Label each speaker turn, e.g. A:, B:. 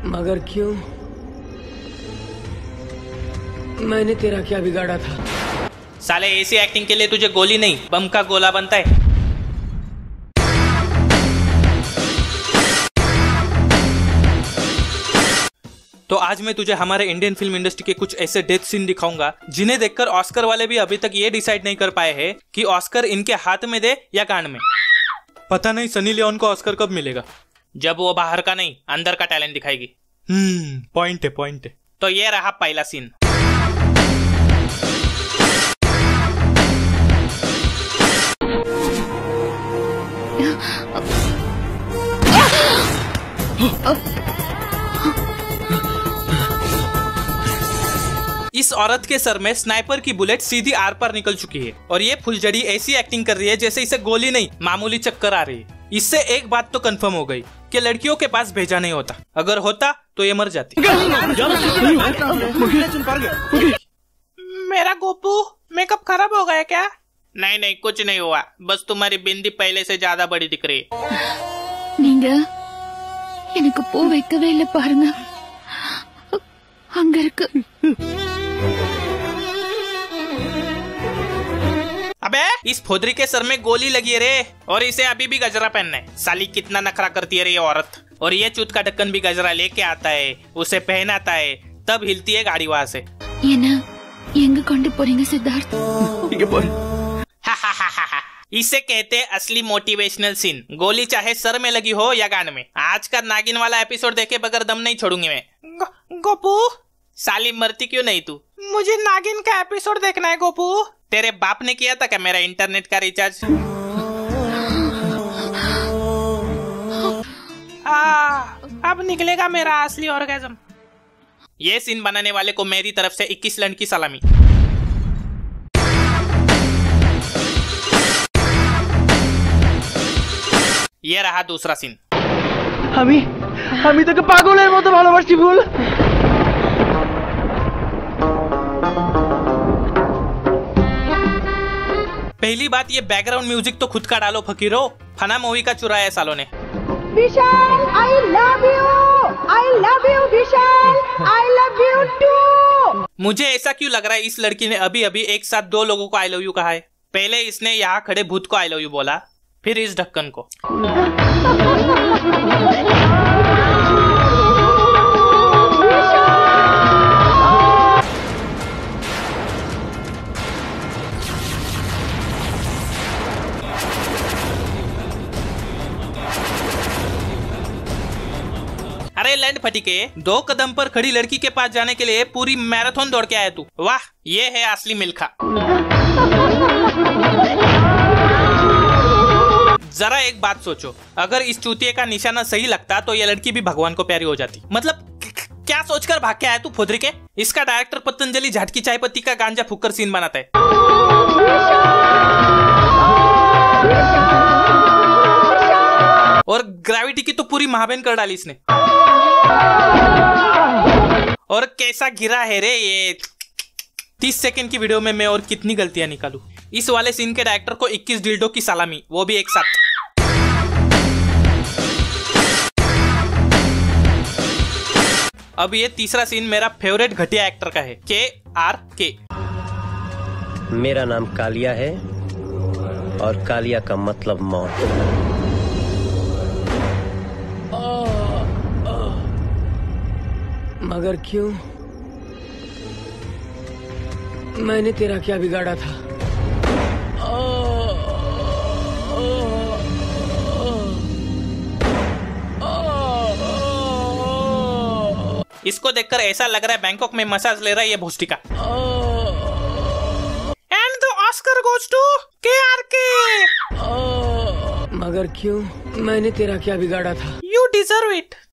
A: मगर क्यों? मैंने तेरा क्या बिगाड़ा था?
B: साले ऐसी एक्टिंग के लिए तुझे गोली नहीं बम का गोला बनता है। तो आज मैं तुझे हमारे इंडियन फिल्म इंडस्ट्री के कुछ ऐसे डेथ सीन दिखाऊंगा जिन्हें देखकर ऑस्कर वाले भी अभी तक ये डिसाइड नहीं कर पाए हैं कि ऑस्कर इनके हाथ में दे या कान में। पता नहीं सनी लियोन को ऑस्कर कब मिलेगा, जब वो बाहर का नहीं अंदर का टैलेंट दिखाएगी। पॉइंट है। तो ये रहा पहला सीन। इस औरत के सर में स्नाइपर की बुलेट सीधी आर पार निकल चुकी है और ये फुलझड़ी ऐसी एक्टिंग कर रही है जैसे इसे गोली नहीं मामूली चक्कर आ रही है। इससे एक बात तो कंफर्म हो गई कि लड़कियों के पास भेजा नहीं होता, अगर होता तो ये मर जाती। मेरा गोपू मेकअप खराब हो गया क्या? नहीं कुछ नहीं हुआ, बस तुम्हारी बिंदी पहले से ज्यादा बड़ी दिख रही है।
C: எனக்கு பூ வைக்கவே இல்ல பாருங்க, அங்க இருக்கு।
B: अबे इस फोदरी के सर में गोली लगी है रे, और इसे अभी भी गजरा पहनना है। साली कितना नखरा करती है रे ये औरत। और ये चूत का ढक्कन भी गजरा लेके आता है, उसे पहनाता है, तब हिलती है गाड़ी वहां से।
C: எங்க கொண்டு போறீங்க சித்தார்थ?
B: इसे कहते हैं असली मोटिवेशनल सीन। गोली चाहे सर में लगी हो या कान में। आज का नागिन वाला एपिसोड देखे बगैर दम नहीं छोड़ूंगी मैं। गोपू साली मरती क्यों नहीं तू? मुझे नागिन का एपिसोड देखना है गोपू। तेरे बाप ने किया था क्या मेरा इंटरनेट का रिचार्ज? अब निकलेगा मेरा असली ऑर्गेज्म। ये सीन बनाने वाले को मेरी तरफ से 21 लंड की सलामी। ये रहा दूसरा सीन।
A: আমি তোকে পাগলের মতো ভালোবাসি ভুল।
B: पहली बात ये बैकग्राउंड म्यूजिक तो खुद का डालो फकीरो, फना मूवी का चुराया है सालों ने।
D: Vishal I love you Vishal, I love you too.
B: मुझे ऐसा क्यों लग रहा है इस लड़की ने अभी अभी एक साथ 2 लोगों को आई लव यू कहा है। पहले इसने यहाँ खड़े भूत को आई लव यू बोला, फिर इस ढक्कन को। अरे लैंड फटीके, 2 कदम पर खड़ी लड़की के पास जाने के लिए पूरी मैराथन दौड़ के आया तू। वाह, ये है असली मिल्खा। जरा एक बात सोचो, अगर इस चूतिए का निशाना सही लगता तो ये लड़की भी भगवान को प्यारी हो जाती। मतलब क्या सोचकर भाग के आया तू फोदरी के? इसका डायरेक्टर पतंजलि झाटकी चाय पत्ती का गांजा फूककर सीन बनाता है। और ग्रेविटी की तो पूरी महाबेन कर डाली इसने। और कैसा गिरा है रे ये। 30 सेकंड की वीडियो में मैं और कितनी गलतियां निकालूं। इस वाले सीन के डायरेक्टर को 21 डिल्डो की सलामी, वो भी एक साथ। अब ये तीसरा सीन मेरा फेवरेट घटिया एक्टर का है, KRK।
E: मेरा नाम कालिया है और कालिया का मतलब मौत।
A: मगर क्यों? मैंने तेरा क्या बिगाड़ा था?
B: इसको देखकर ऐसा लग रहा है बैंकॉक में मसाज ले रहा है ये भोसडी का। And the Oscar goes to KRK।
A: मगर क्यों? मैंने तेरा क्या बिगाड़ा था?
B: You deserve it.